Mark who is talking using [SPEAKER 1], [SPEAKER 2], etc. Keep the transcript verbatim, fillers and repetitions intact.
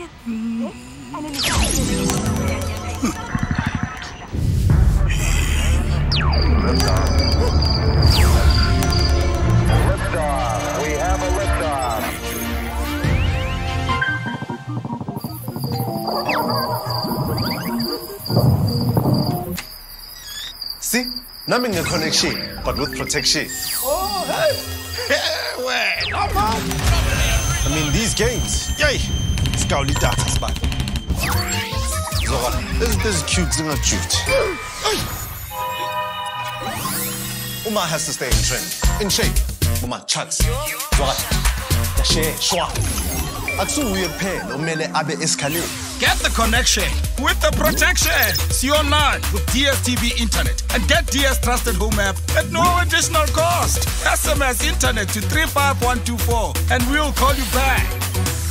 [SPEAKER 1] We have a liftoff.
[SPEAKER 2] See? Numbing the connection, but with protection.
[SPEAKER 3] Oh, hey! Hey, wait, come on!
[SPEAKER 2] I mean, these games, yay! Scowly data spot. Zora, this, this is cute, it's not cute. Uma has to stay in trend, in shape. Uma chucks. Zora, the share, shwa. Aksu weird pain, no mele abe escalate.
[SPEAKER 3] Get the connection with the protection. See online with DStv Internet and get D S Trusted Home app at no additional cost. S M S Internet to three five one two four and we'll call you back.